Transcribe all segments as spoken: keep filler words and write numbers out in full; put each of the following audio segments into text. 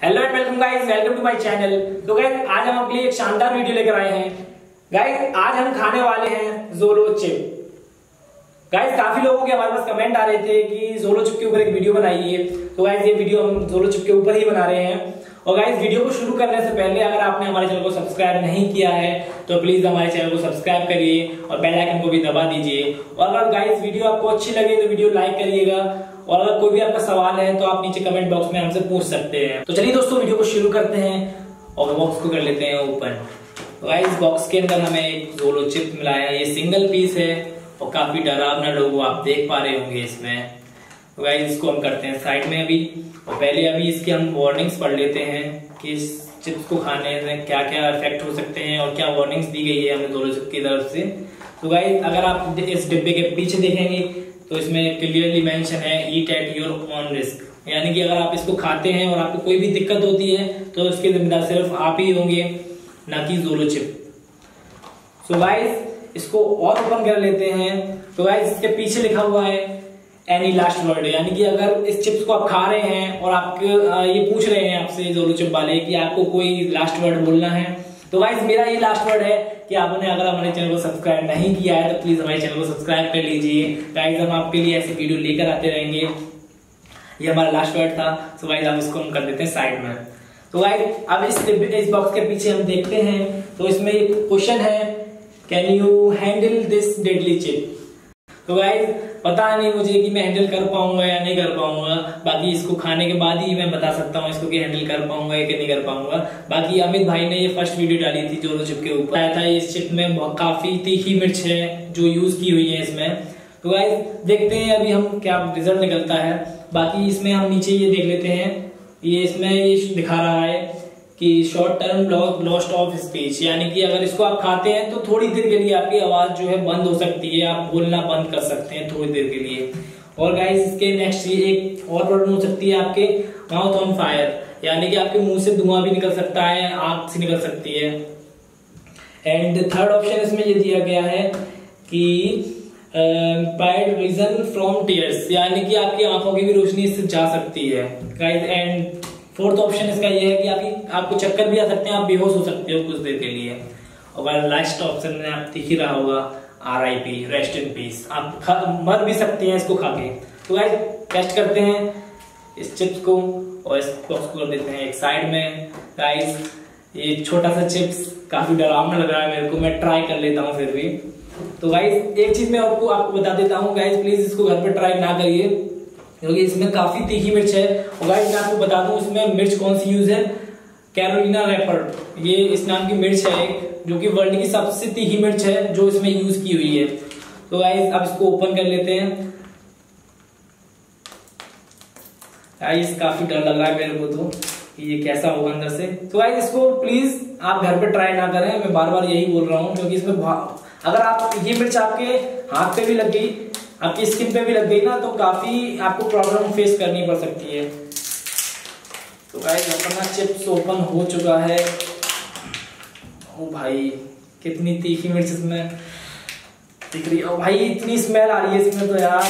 Hello and welcome guys, welcome to my channel. तो guys आज हम आपके लिए एक शानदार वीडियो लेकर आए हैं। गाइस आज हम खाने वाले हैं जोलो चिप। गाइस काफी लोगों के हमारे पास कमेंट आ रहे थे कि जोलो चिप के ऊपर एक वीडियो बनाइए, तो गाइस ये वीडियो हम जोलो चिप के ऊपर ही बना रहे हैं। और गाइस वीडियो को शुरू करने से पहले अगर आपने हमारे चैनल को सब्सक्राइब नहीं किया है तो प्लीज हमारे चैनल को सब्सक्राइब करिए और बेल आइकन को भी दबा दीजिए। और अगर गाइस वीडियो आपको अच्छी लगे तो वीडियो लाइक करिएगा, और अगर कोई भी आपका सवाल है तो आप नीचे कमेंट बॉक्स में हमसे पूछ सकते हैं। तो चलिए दोस्तों वीडियो को शुरू करते हैं और बॉक्स को कर लेते हैं ओपन। तो गाइस बॉक्स के अंदर हमें एक जोलो चिप मिला है, ये सिंगल पीस है और काफी डरावना लोगो आप देख पा रहे होंगे इसमें। तो गाइस इसको हम करते हैं साइड में अभी, और पहले अभी इसकी हम वार्निंग्स पढ़ लेते हैं कि इस चिप्स को खाने में क्या क्या इफेक्ट हो सकते हैं और क्या वार्निंग्स दी गई है हमें जोलो चिप की तरफ से। तो गाइस अगर आप इस डिब्बे के पीछे देखेंगे तो इसमें क्लियरली मेंशन है eat at your own risk, यानी कि अगर आप इसको खाते हैं और आपको कोई भी दिक्कत होती है तो इसके जिम्मेदार सिर्फ आप ही होंगे, ना कि जोलो चिप। सो गाइस इसको और ओपन कर लेते हैं। तो गाइस इसके पीछे लिखा हुआ है एनी लास्ट वर्ड, यानी कि अगर इस चिप्स को आप खा रहे हैं और आपके ये पूछ रहे हैं आपसे जोलो चिप वाले कि आपको कोई लास्ट वर्ड बोलना है, तो गाइस मेरा ये लास्ट वर्ड है कि आपने अगर हमारे चैनल को सब्सक्राइब नहीं किया है तो प्लीज हमारे चैनल को सब्सक्राइब कर लीजिए। गाइस हम आपके लिए ऐसी वीडियो लेकर आते रहेंगे। ये हमारा लास्ट वर्ड था। सो गाइस अब इसको हम कर देते हैं साइड में। तो गाइस अब इस इस बॉक्स के पीछे हम देखते हैं तो इसमें एक क्वेश्चन है, can you handle this deadly chip. तो गाइस पता नहीं मुझे कि मैं हैंडल कर पाऊंगा या नहीं कर पाऊंगा, बाकी इसको खाने के बाद ही मैं बता सकता हूँ इसको कि हैंडल कर पाऊंगा या नहीं कर पाऊंगा। बाकी अमित भाई ने ये फर्स्ट वीडियो डाली थी जोलो चिप के ऊपर, आया था इस चिप में काफी तीखी मिर्च है जो यूज की हुई है इसमें। तो गाइस देखते हैं अभी हम क्या रिजल्ट निकलता है। बाकी इसमें हम नीचे ये देख लेते हैं, ये इसमें ये दिखा रहा है कि short term lost of speech, यानी कि अगर इसको आप खाते हैं तो थोड़ी देर के लिए आपकी आवाज जो है बंद हो सकती है, आप बोलना बंद कर सकते हैं थोड़ी देर के लिए। और गाइस इसके नेक्स्ट ये एक और प्रॉब्लम हो सकती है आपके माउथ ऑन फायर, यानी कि आपके मुंह से धुआं भी निकल सकता है, आग से निकल सकती है। एंड थर्ड ऑप्शन इसमें ये दिया गया है कि पैड विजन फ्रॉम टीयर्स, यानी कि आपकी आंखों की भी रोशनी इससे जा सकती है गाइस। एंड फोर्थ ऑप्शन इसका ये है कि आपकी आपको चक्कर भी आ सकते हैं, आप बेहोश हो सकते हो कुछ देर के लिए। और लास्ट ऑप्शन में आप दिख ही रहा होगा R I P, rest in peace, आप मर भी सकते हैं इसको खा के। तो गाइस टेस्ट करते हैं इस चिप्स को और इस बॉक्स को कर देते हैं एक साइड में। गाइस ये छोटा सा चिप्स काफी डरावना लग रहा है मेरे को, मैं ट्राई कर लेता हूँ फिर भी। तो गाइस एक चीज मैं आपको आपको बता देता हूँ, गाइस प्लीज इसको घर पे ट्राई ना करिए क्योंकि इसमें काफी तीखी मिर्च है। और गाइस मैं आपको बता दूं इसमें मिर्च कौन सी यूज है, कैरोलिना रेपर, ये इस नाम की मिर्च है एक, जो कि वर्ल्ड की सबसे तीखी मिर्च है जो इसमें यूज की हुई है। तो गाइस अब इसको ओपन कर लेते हैं। गाइस काफी डर लग रहा है मेरे को तो कि ये कैसा होगा अंदर से। तो गाइस इसको प्लीज आप घर पे ट्राई ना करें, मैं बार बार यही बोल रहा हूँ, क्योंकि इसमें अगर आप ये मिर्च आपके हाथ पे भी लग गई, आपकी स्किन पे भी लग गई ना, तो काफी आपको प्रॉब्लम फेस करनी पड़ सकती है। तो गाइस अपना चिप्स ओपन हो चुका है। ओ भाई कितनी तीखी मिर्च इसमें दिख रही है, ओ भाई इतनी स्मेल आ रही है इसमें तो यार।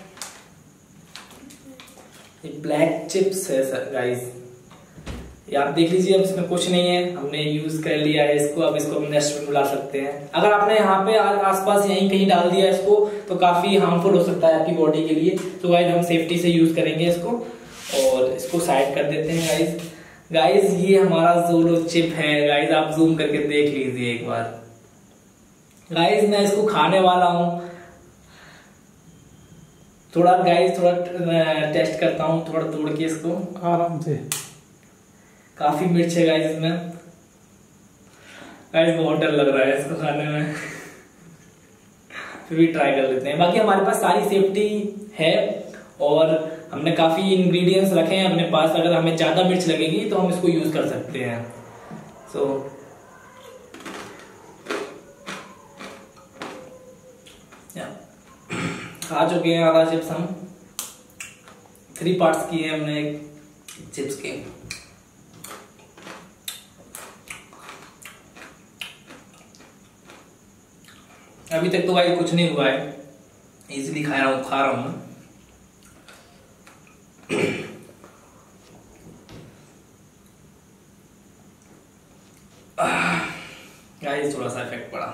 ये ब्लैक चिप्स है सर गाइस, ये आप देख लीजिए, अब इसमें कुछ नहीं है, हमने यूज कर लिया है इसको। अब इसको हम नेक्स्ट में मिला सकते हैं। अगर आपने यहाँ पे आसपास यहीं कहीं डाल दिया इसको तो काफी हार्मफुल हो सकता है आपकी बॉडी के लिए। तो गाइस हम सेफ्टी से यूज करेंगे इसको और इसको साइड कर देते हैं। गाइस गाइस ये हमारा जोलो चिप है गाइस, आप जूम करके देख लीजिए एक बार। गाइस मैं इसको खाने वाला हूँ, थोड़ा गाइस थोड़ा टेस्ट करता हूँ, थोड़ा तोड़ के इसको आराम से। काफी मिर्च है गाइस इसमें, गाइस बहुत डर लग रहा है इसको खाने में फिर भी ट्राई कर लेते हैं। बाकी हमारे पास सारी सेफ्टी है और हमने काफी इंग्रेडिएंट्स रखे हैं अपने पास, अगर हमें ज्यादा मिर्च लगेगी तो हम इसको यूज कर सकते हैं। सो so, खा चुके हैं आधा चिप्स हम, थ्री पार्ट्स किए हमने चिप्स के। अभी तक तो भाई कुछ नहीं हुआ है, इजीली खा रहा हूँ खा रहा हूँ गाइस थोड़ा सा इफेक्ट पड़ा।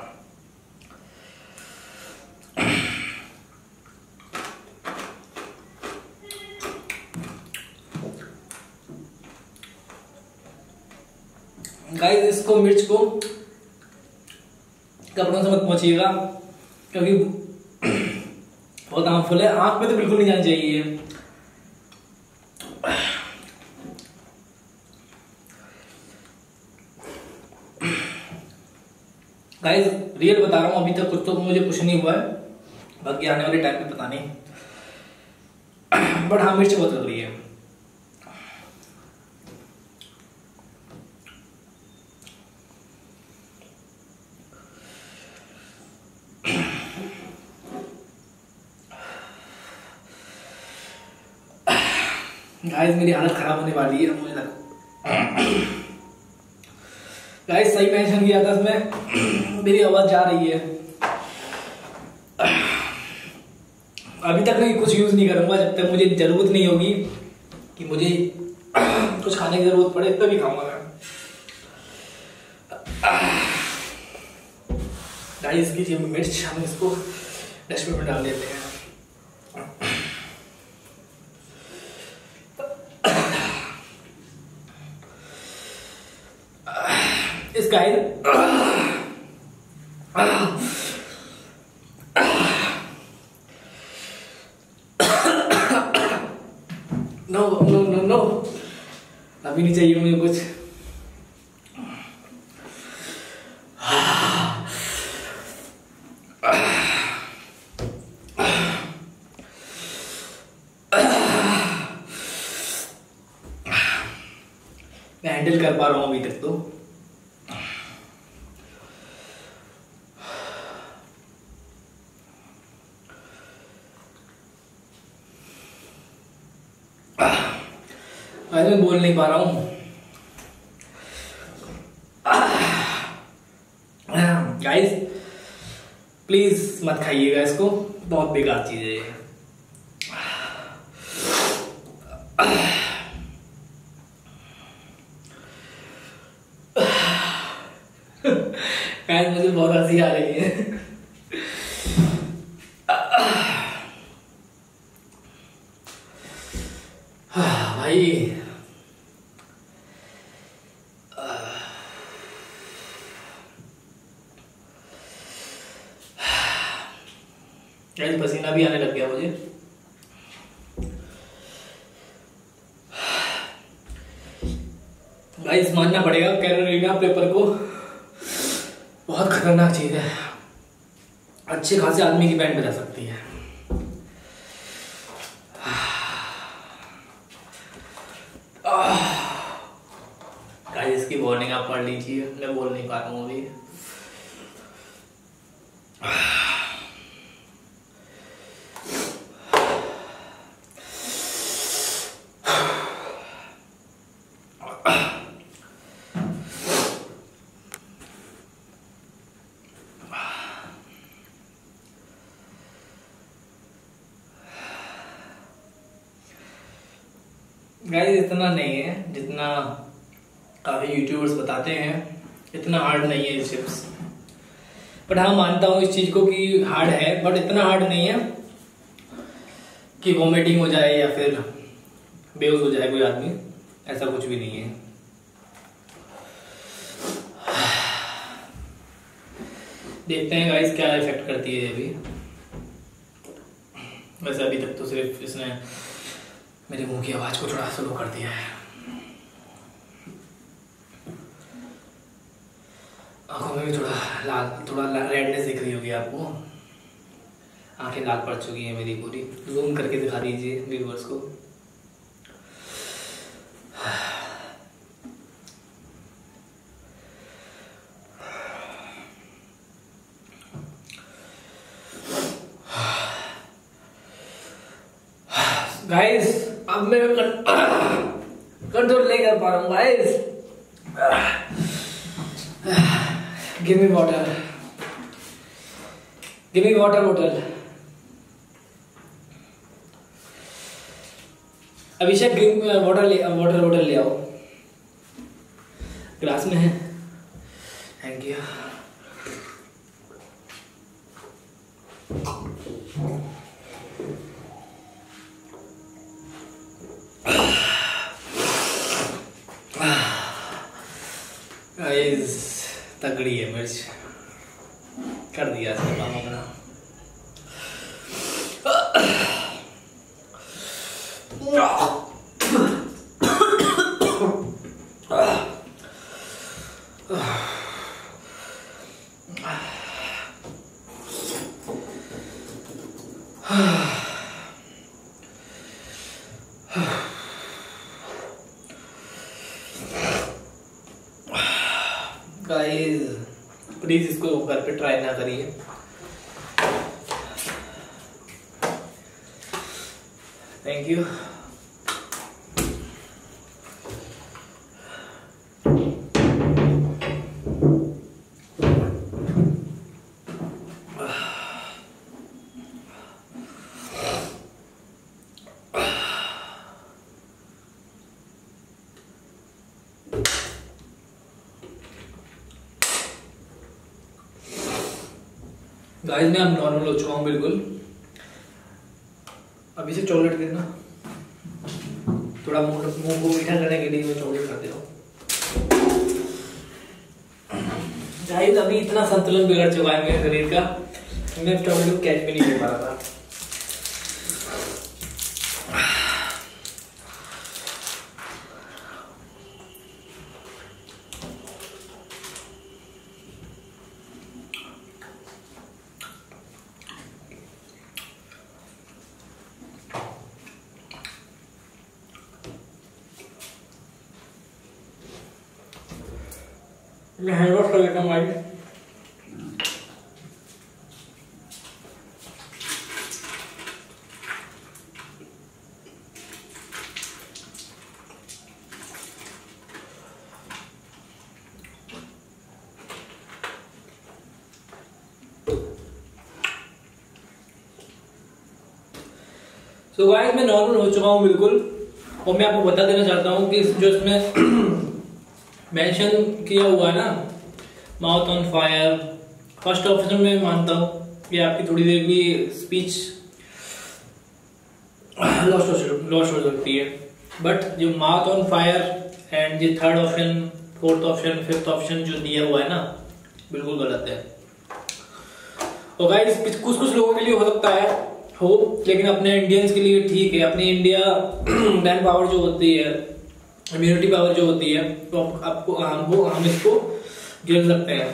गाइस इसको मिर्च को कपड़ों से मत पहुंचिएगा क्योंकि बहुत हार्मफुल है, आंख पे तो बिल्कुल नहीं जानी चाहिए। गाइस रियल बता रहा हूं, अभी तक कुछ तो मुझे कुछ नहीं हुआ है, बाकी आने वाले टाइम पे पता नहीं, बट हाँ मिर्च बहुत लग रही है। गाइस मेरी हालत खराब होने वाली है मुझे लगा। गाइस सही मेंशन किया था इसमें, मेरी आवाज जा रही है। अभी तक मैं कुछ यूज नहीं करूंगा जब तक मुझे जरूरत नहीं होगी कि मुझे कुछ खाने की जरूरत पड़े तभी खाऊंगा मैं। गाइस की मिर्च हम इसको डस्टबिन में डाल देते हैं। इस guys no no no no अभी नहीं चाहिए मुझे कुछ। मैं हैंडल कर पा रहा हूं अभी तक तो। आज मैं बोल नहीं पा रहा हूं। गाइस प्लीज मत खाइएगा इसको, बहुत बेकार चीज है ये। गाइस मुझे बहुत हंसी आ रही है। भाई गाइस पसीना भी आने लग गया मुझे। गाइस मानना पड़ेगा कैरोलिना पेपर को, बहुत खतरनाक चीज है, अच्छे खासे आदमी की बैंड बजा सकती है। गाइस इसकी वार्निंग आप पढ़ लीजिए, मैं बोल नहीं पा रहा हूँ अभी। गाइस इतना नहीं है जितना काफी यूट्यूबर्स बताते हैं, इतना हार्ड नहीं है ये चिप्स। बट हाँ मानता हूँ इस चीज को कि हार्ड है, बट इतना हार्ड नहीं है कि वॉमिटिंग हो जाए या फिर बेहोश हो जाए कोई आदमी, ऐसा कुछ भी नहीं है। देखते हैं गाइस क्या इफेक्ट करती है अभी। वैसे अभी तक तो सिर्फ इसने मेरे मुंह की आवाज को थोड़ा स्लो कर दिया है। आंखों में भी थोड़ा लाल, थोड़ा रेडनेस दिख रही होगी आपको, आंखें लाल पड़ चुकी हैं मेरी पूरी। जूम करके दिखा दीजिए व्यूअर्स को। गाइस अब मैं कंट्रोल नहीं कर पा रहा हूँ guys. Give me water, give me water बोतल। अभिषेक वाटर ले, वाटर बोतल ले आओ, ग्लास में है। Thank you. गाइस तगड़ी है मिर्च, कर दिया इसने काम अपना। गाइस प्लीज इसको घर पे ट्राई ना करिए। Thank you. गाइस मैं अब नॉर्मल हो चुका हूँ बिल्कुल। अभी से चॉकलेट देना, थोड़ा मुंह मुंह को मीठा करने के लिए मैं चॉकलेट खाते हूँ। गाइस अभी इतना संतुलन बिगड़ चुका है मेरे शरीर का, मैं चॉकलेट को कैच भी नहीं कर पा रहा था। मैं हैंड वॉश कर लेता हूँ भाई। सो गाइस मैं नॉर्मल हो चुका हूँ बिल्कुल, और मैं आपको बता देना चाहता हूँ कि जो इसमें मेंशन किया हुआ है ना, mouth on fire, first option में मानता हूँ कि आपकी थोड़ी देर की स्पीच लॉस्ट हो लॉस्ट हो सकती है, बट जो माउथ ऑन फायर एंड जो third option, fourth option, fifth option जो दिया हुआ है ना, बिल्कुल गलत है। और गाइस कुछ कुछ लोगों के लिए हो सकता है हो, लेकिन अपने इंडियंस के लिए ठीक है। अपनी इंडिया मैन पावर जो होती है, इम्यूनिटी पावर जो होती है, तो आपको हमको हम इसको झेल सकते हैं।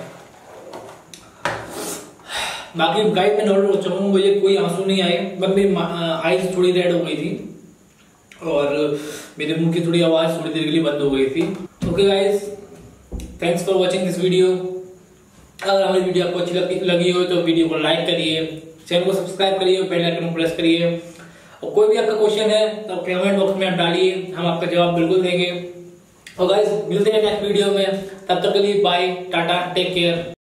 बाकी गाइस मैं नॉर्मल हो चुका हूँ, मुझे कोई आंसू नहीं आए, बस मेरी आईज थोड़ी रेड हो गई थी और मेरे मुंह की थोड़ी आवाज थोड़ी देर के लिए बंद हो गई थी। Okay guys, thanks for watching this video. अगर हमारी वीडियो आपको अच्छी लगी हो तो वीडियो को लाइक करिए, चैनल को सब्सक्राइब करिए, बेल आइकन को प्रेस करिए, और कोई भी आपका क्वेश्चन है तो कमेंट बॉक्स में आप डालिए, हम आपका जवाब बिल्कुल देंगे। और गाइस मिलते हैं नेक्स्ट वीडियो में, तब तक के लिए बाय, टाटा, टेक केयर।